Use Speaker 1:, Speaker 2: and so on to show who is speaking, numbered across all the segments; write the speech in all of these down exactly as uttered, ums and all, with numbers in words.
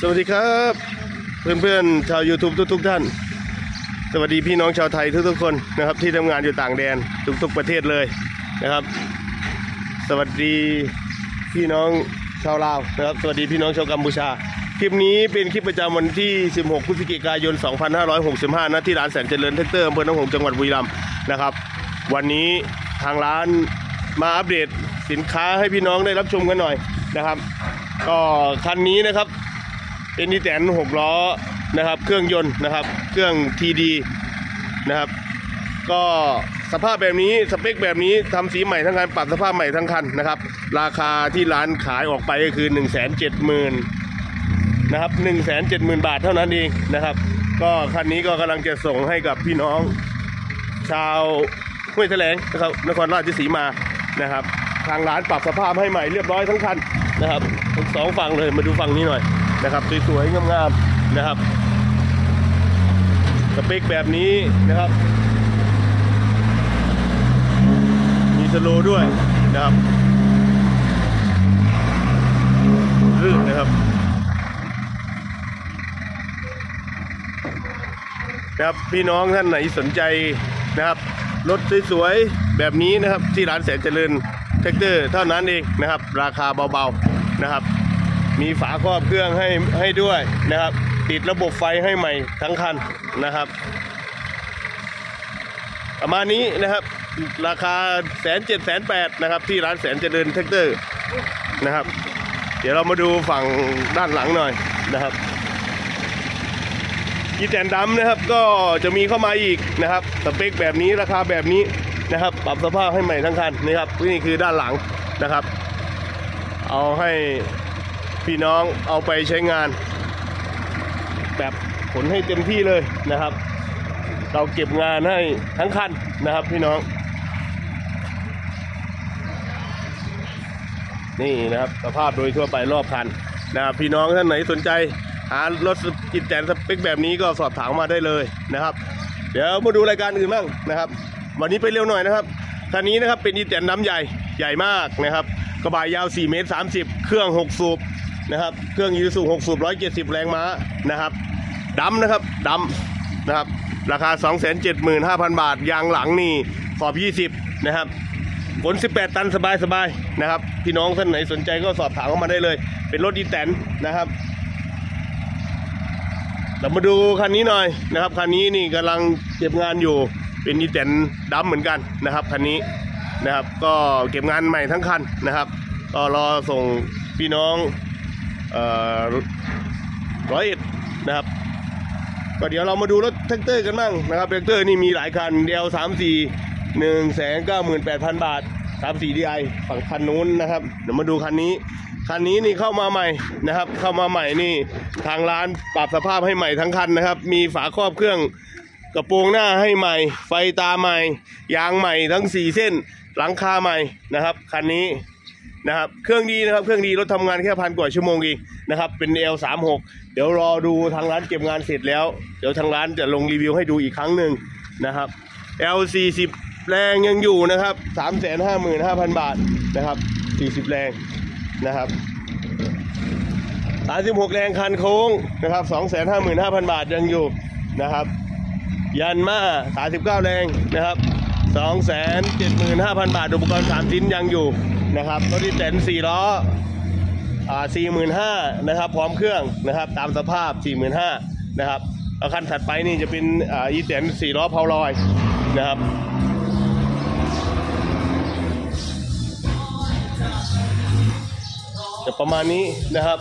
Speaker 1: สวัสดีครับเพื่อนๆชาว YouTube ทุกๆท่านสวัสดีพี่น้องชาวไทยทุกๆคนนะครับที่ทำงานอยู่ต่างแดนทุกๆประเทศเลยนะครับสวัสดีพี่น้องชาวลาวนะครับสวัสดีพี่น้องชาวกัมพูชาคลิปนี้เป็นคลิปประจำวันที่สิบหกพฤศจิกายนสองพันห้าร้อยหกสิบห้าณที่ร้านแสนเจริญแท็กเตอร์อำเภอหนองหงส์จังหวัดบุรีรัมย์นะครับวันนี้ทางร้านมาอัปเดตสินค้าให้พี่น้องได้รับชมกันหน่อยนะครับก็คันนี้นะครับเป็นอีแตนหกล้อนะครับเครื่องยนต์นะครับเครื่องทีดีนะครับก็สภาพแบบนี้สเปคแบบนี้ทำสีใหม่ทั้งคันปรับสภาพใหม่ทั้งคันนะครับราคาที่ร้านขายออกไปก็คือ หนึ่งแสนเจ็ดหมื่น นะครับ หนึ่งแสนเจ็ดหมื่น บาทเท่านั้นเองนะครับก็คันนี้ก็กำลังจะส่งให้กับพี่น้องชาวห้วยแถลงนะครับนครราชสีมานะครับทางร้านปรับสภาพให้ใหม่เรียบร้อยทั้งคันนะครับทั้งสองฝั่งเลยมาดูฝั่งนี้หน่อยนะครับสวยๆงามๆนะครับสเปคแบบนี้นะครับมีสโลว์ด้วยนะครับลื่นนะครับครับพี่น้องท่านไหนสนใจนะครับรถสวยๆแบบนี้นะครับที่ร้านแสนเจริญแท็กเตอร์เท่านั้นเองนะครับราคาเบาๆนะครับมีฝาครอบเครื่องให้ให้ด้วยนะครับติดระบบไฟให้ใหม่ทั้งคันนะครับประมาณนี้นะครับราคาแสนเจ็ดแสนแปดนะครับที่ร้านแสนเจริญแท็กเตอร์นะครับเดี๋ยวเรามาดูฝั่งด้านหลังหน่อยนะครับอีแตนดำนะครับก็จะมีเข้ามาอีกนะครับสเปคแบบนี้ราคาแบบนี้นะครับปรับสภาพให้ใหม่ทั้งคันนี่ครับนี่คือด้านหลังนะครับเอาให้พี่น้องเอาไปใช้งานแบบขนให้เต็มที่เลยนะครับเราเก็บงานให้ทั้งคันนะครับพี่น้องนี่นะครับสภาพโดยทั่วไปรอบคันนะครับพี่น้องท่านไหนสนใจหารถอีแตนสเปคแบบนี้ก็สอบถามมาได้เลยนะครับเดี๋ยวมาดูรายการอื่นบ้างนะครับวันนี้ไปเร็วหน่อยนะครับคันนี้นะครับเป็นอีแตนน้ำใหญ่ใหญ่มากนะครับกระบะยาวสี่เมตรสามสิบเครื่องหกสูบนะครับเครื่องยูซูหกสูบหนึ่งร้อยเจ็ดสิบแรงม้านะครับดำนะครับดำนะครับราคา สองแสนเจ็ดหมื่นห้าพัน บาทยางหลังนี่ขอบยี่สิบนะครับขนสิบแปดตันสบายๆนะครับพี่น้องท่านไหนสนใจก็สอบถามเข้ามาได้เลยเป็นรถอีแตนนะครับเรามาดูคันนี้หน่อยนะครับคันนี้นี่กำลังเก็บงานอยู่เป็นอีแตนดำเหมือนกันนะครับคันนี้นะครับก็เก็บงานใหม่ทั้งคันนะครับก็รอส่งพี่น้องเอ่อร้อยเอ็ดนะครับก็เดี๋ยวเรามาดูรถแท็กเตอร์กันบ้างนะครับแท็กเตอร์นี่มีหลายคันเดียวสามสี่หนึ่งแสนเก้าหมื่นแปดพันบาทสามสี่ดีไอฝั่งคันนู้นนะครับเดี๋ยวมาดูคันนี้คันนี้นี่เข้ามาใหม่นะครับเข้ามาใหม่นี่ทางร้านปรับสภาพให้ใหม่ทั้งคันนะครับมีฝาครอบเครื่องกระโปรงหน้าให้ใหม่ไฟตาใหม่ยางใหม่ทั้งสี่เส้นหลังคาใหม่นะครับคันนี้นะครับเครื่องดีนะครับเครื่องดีรถทำงานแค่พันกว่าชั่วโมงเองนะครับเป็น แอล สามสิบหก เดี๋ยวรอดูทางร้านเก็บงานเสร็จแล้วเดี๋ยวทางร้านจะลงรีวิวให้ดูอีกครั้งหนึ่งนะครับ แอล สี่สิบ แรงยังอยู่นะครับ สามแสนห้าหมื่นห้าพัน บาทนะครับสี่สิบแรงนะครับสามสิบหกแรงคันโค้งนะครับ สองแสนห้าหมื่นห้าพัน บาทยังอยู่นะครับยันมาสามสิบเก้าแรงนะครับ สองแสนเจ็ดหมื่นห้าพัน บาทอุปกรณ์สามชิ้นยังอยู่นะครับรถอีแตนสี่ล้ออ่า สี่หมื่นห้าพัน นะครับพร้อมเครื่องนะครับตามสภาพ สี่หมื่นห้าพัน นะครับแล้วคันถัดไปนี่จะเป็นอ่าอีแตนสี่ล้อเพาลอยนะครับจะประมาณนี้นะครับ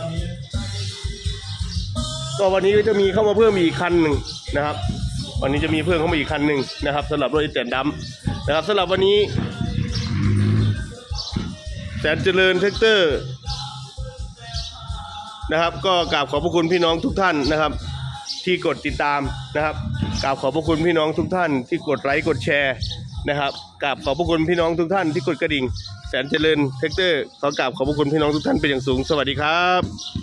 Speaker 1: ก็วันนี้ก็จะมีเข้ามาเพิ่มอีกคันหนึ่งนะครับวันนี้จะมีเพิ่มเข้ามาอีกคันหนึ่งนะครับสำหรับรถอีแตนดำนะครับสำหรับวันนี้แสนเจริญแท็กเตอร์นะครับก็กราบขอบพระคุณพี่น้องทุกท่านนะครับที่กดติดตามนะครับกราบขอบพระคุณพี่น้องทุกท่านที่กดไลค์กดแชร์นะครับกราบขอบพระคุณพี่น้องทุกท่านที่กดกระดิ่งแสนเจริญแท็กเตอร์ขอกราบขอบพระคุณพี่น้องทุกท่านเป็นอย่างสูงสวัสดีครับ